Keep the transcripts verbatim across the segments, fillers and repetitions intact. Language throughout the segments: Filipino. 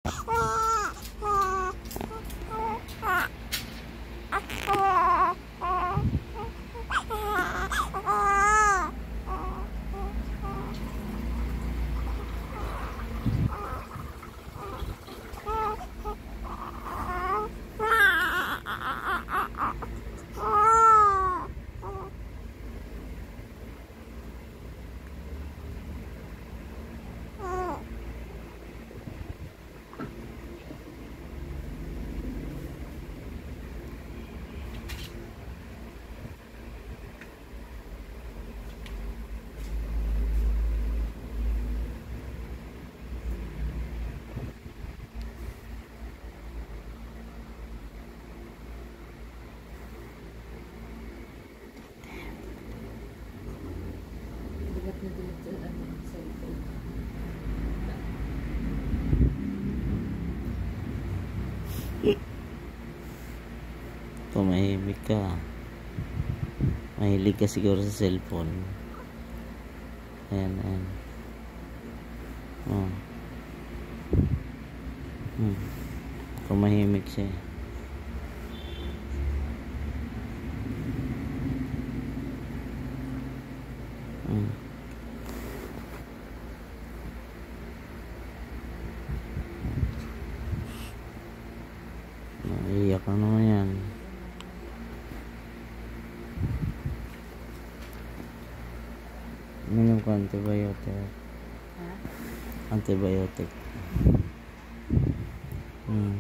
Tumahimik ka. Mahilig ka siguro sa cellphone. Ayan, ayan. Oh. Hmm. Tumahimik siya. Hmm. Naiiyak na naman yan. Minum ko antibiotic. Ha? Antibiotic. Hmm.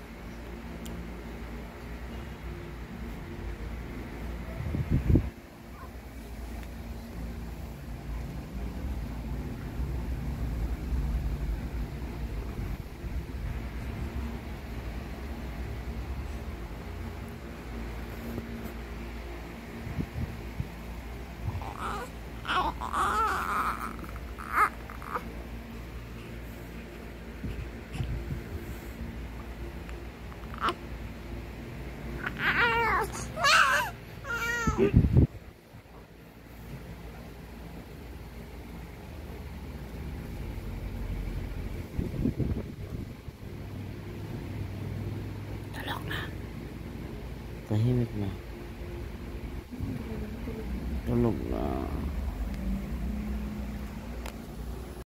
Tulog na. Tahimik na. Tulog na.